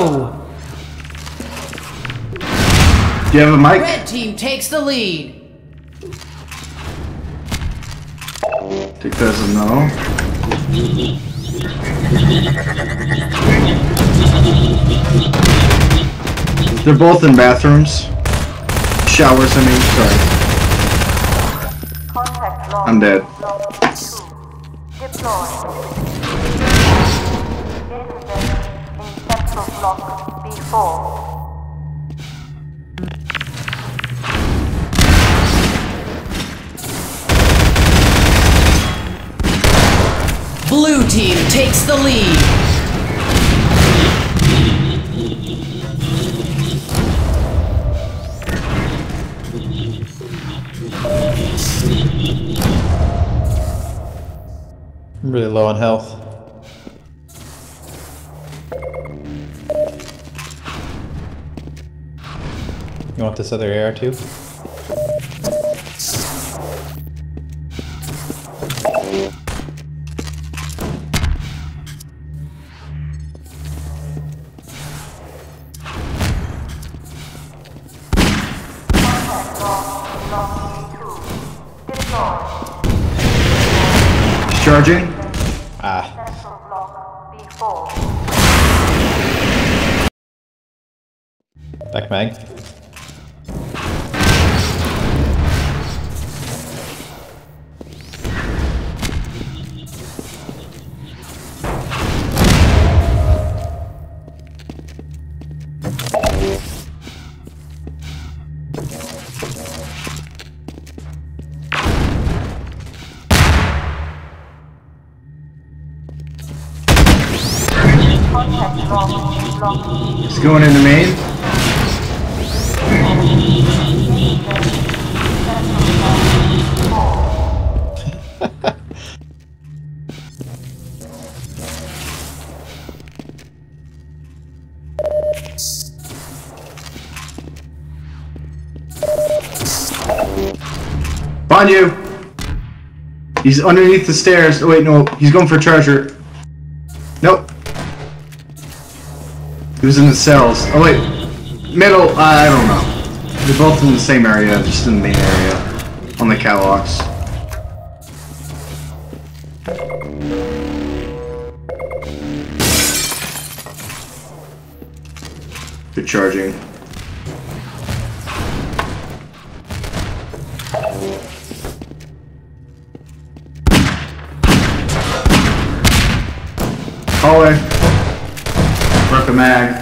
Do you have a mic? Red team takes the lead. Take that as a no. They're both in bathrooms. Showers, I mean, sorry. I'm dead. Blue team takes the lead. I'm really low on health. You want this other AR too? Charging. Ah. Back mag. It's going in the main. Find you! He's underneath the stairs. Oh wait, no, he's going for treasure. Nope. He was in the cells. Oh wait, middle, I don't know. They're both in the same area, just in the main area. On the catwalks. Good charging. Hallway. Broke a mag.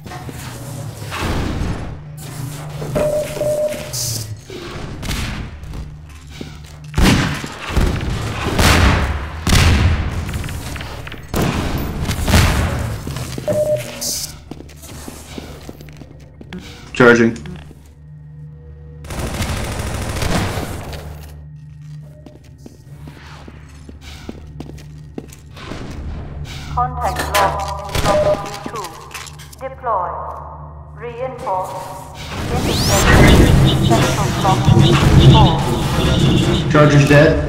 Charging. Contact lost in block B2. Deploy. Reinforce. Intercept. Central block B4. Charger's dead.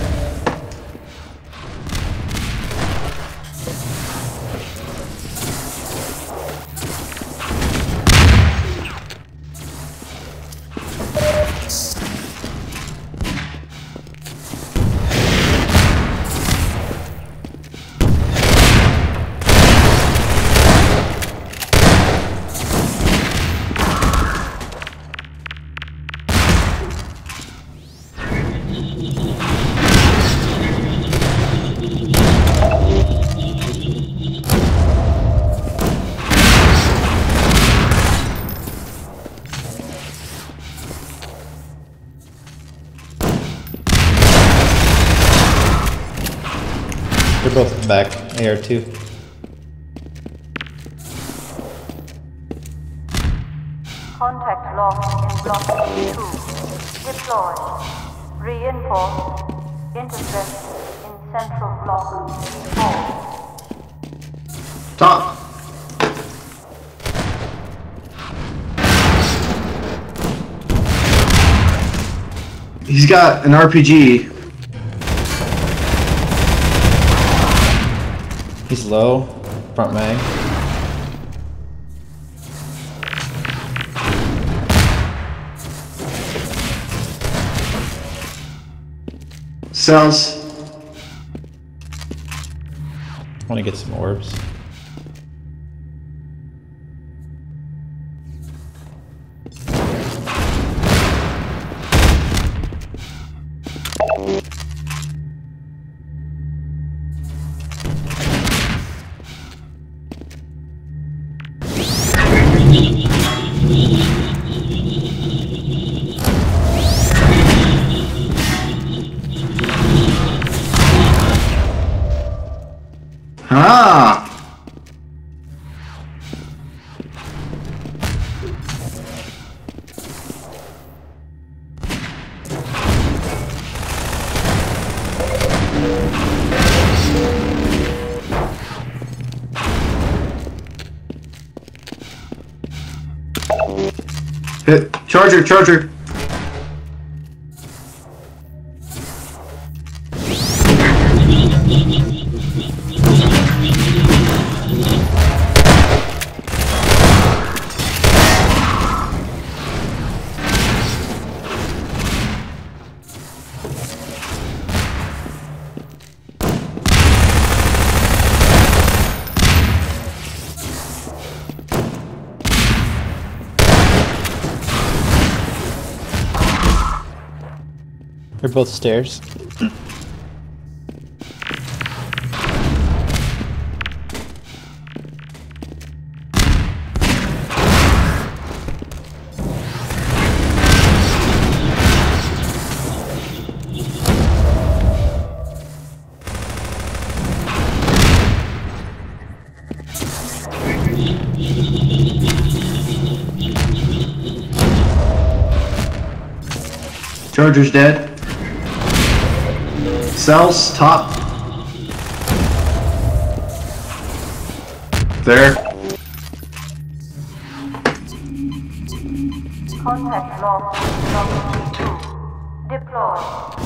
They're both back. AR2. Contact lost in block B2. Deploy. Reinforce. Intercept in central block B4. Top. He's got an RPG. He's low. Front mag. Cells. I want to get some orbs. Ah! Hit. Charger, charger. They're both stairs. Charger's dead. Cells, top. There. Contact log. Log 2. Deploy.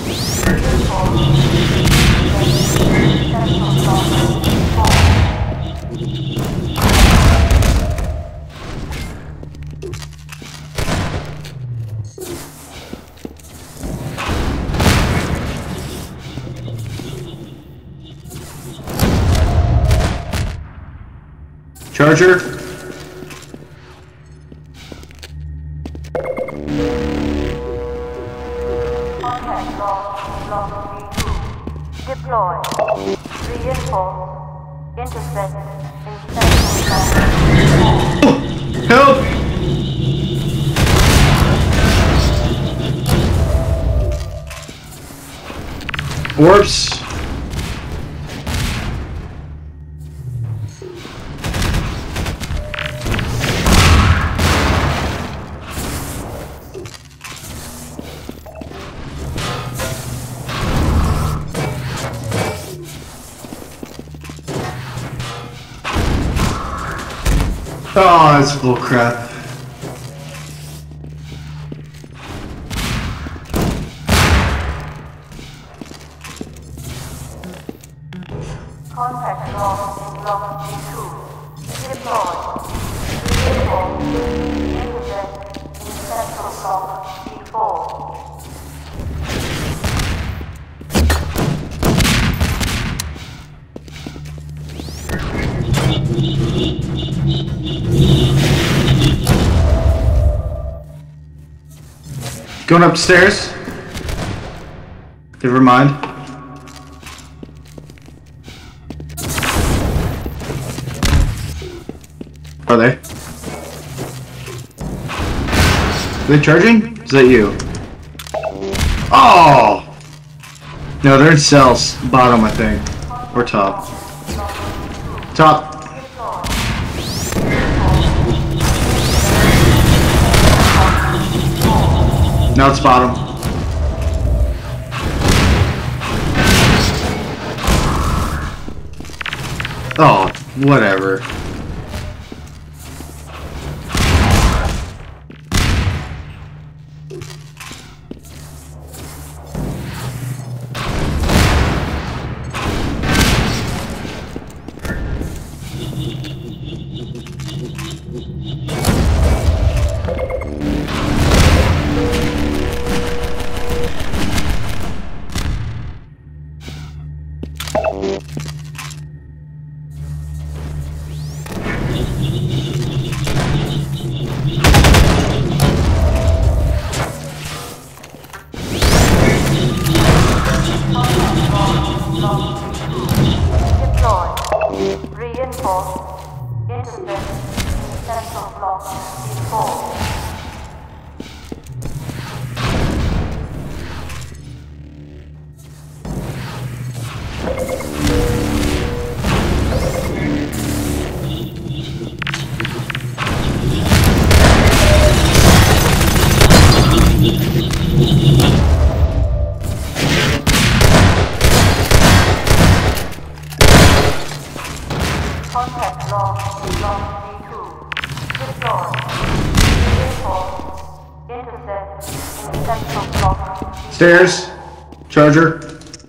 Central log 4. Charger. Contact log 3. Deploy. Reinforce. Intercept in central log 4. Help! Orbs. Oh, that's bull crap. Contact log 2. Deploy. Reinforce. Intercept in central log 4. Going upstairs. Never mind. Are they? Are they charging? Is that you? Oh! No, they're in cells. Bottom, I think. Or top. Top. Now it's bottom. Oh, whatever. central block B4. Contact log B2. Deploy. Reinforce. Intercept in central block B4. Stairs. Charger.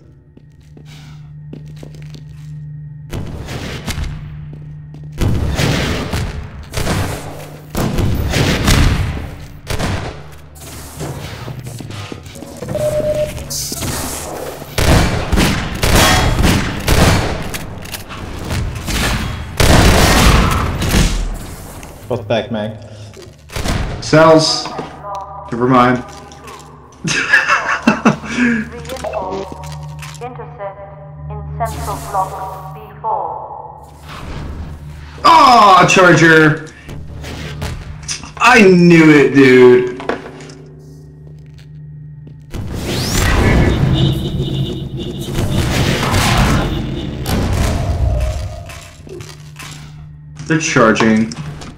Both back mag. Cells. Never mind. Reinforce. Intercept in central block B4. Oh, Charger. I knew it, dude. They're charging.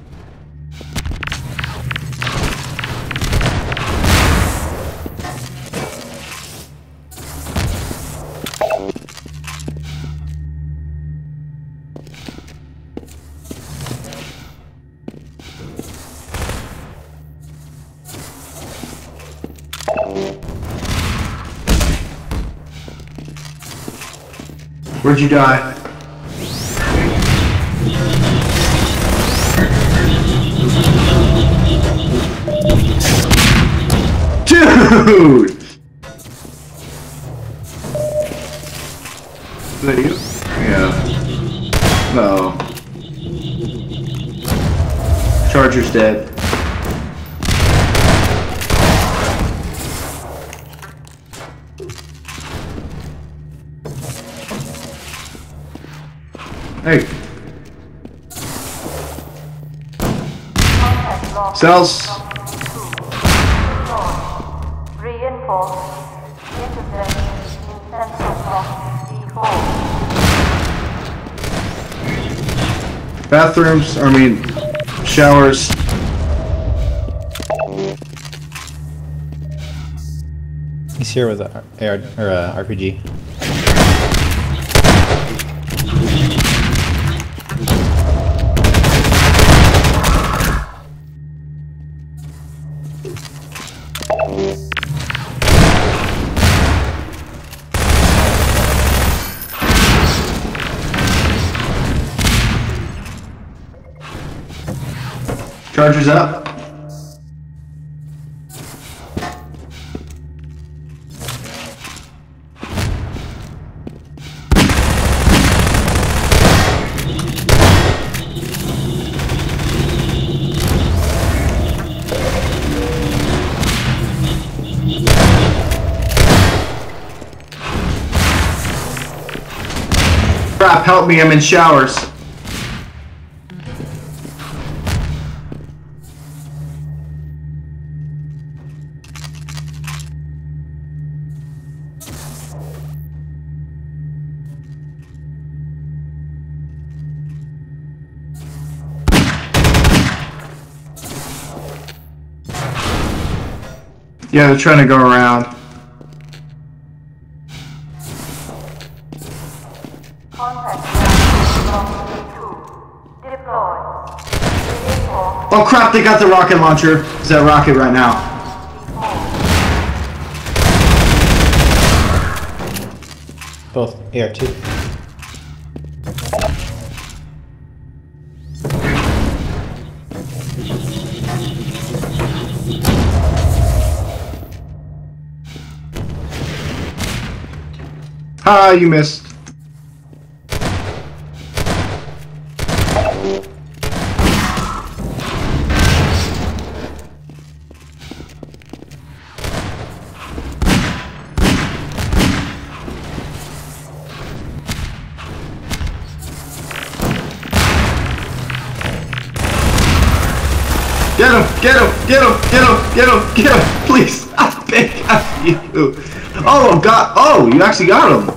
Where'd you die? Dude! Is that you? Yeah. No. Charger's dead. Hey. Contact log Cells. Reinforce. Intercept in central block B4. Bathrooms, I mean, showers. He's here with a AR or RPG. Charger's up. Crap, help me, I'm in showers. Yeah, they're trying to go around. Contact log B2. Deploy. Reinforce. Oh crap, they got the rocket launcher. Is that rocket right now? Both AR2. Ah, you missed. Get him! Get him! Get him! Get him! Get him! Get him! Please! I beg of you! Oh God! Oh, you actually got him!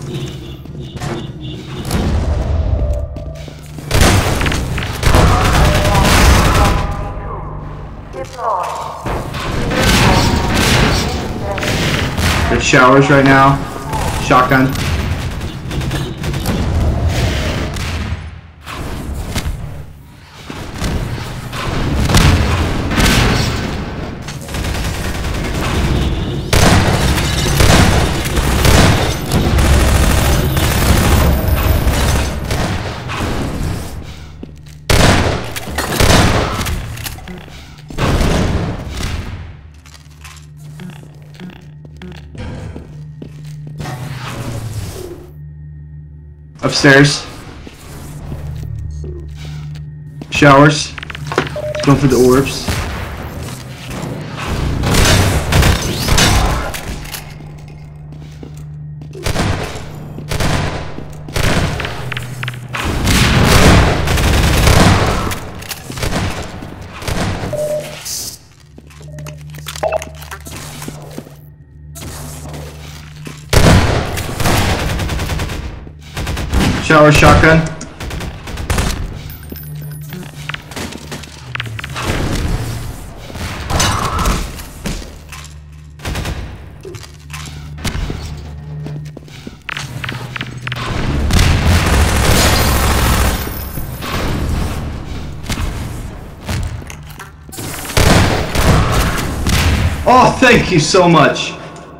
There's showers right now. Shotgun. Upstairs. Showers. Going for the orbs. Shower shotgun. Oh, thank you so much.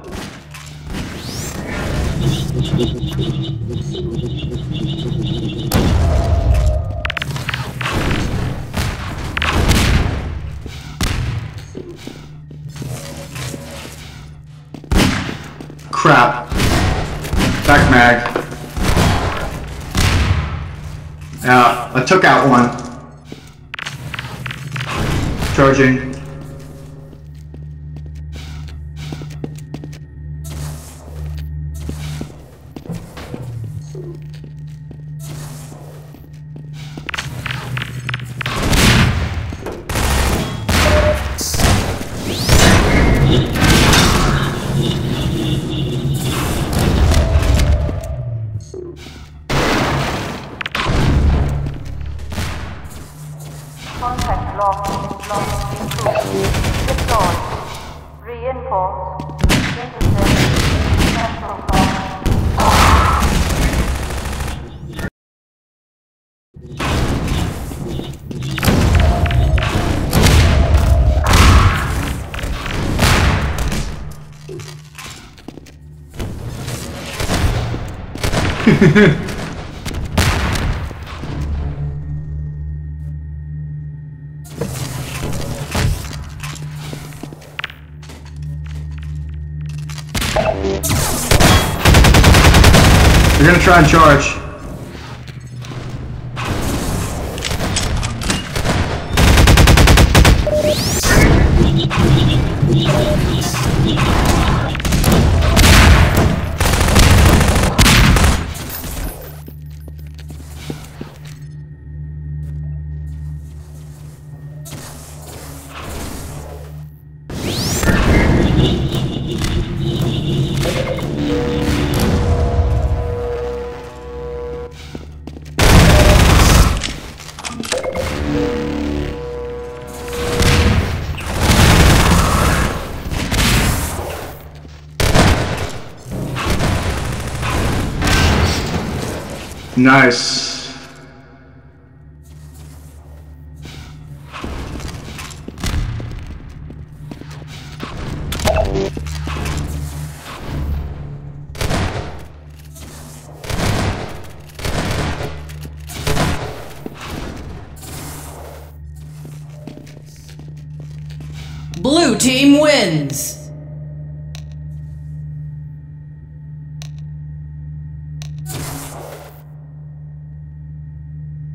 Crap. Back mag. I took out one. Charging. Contact lost improved. Deployed. Reinforced. Intercept. Central command. They're gonna try and charge. Nice. Blue team wins!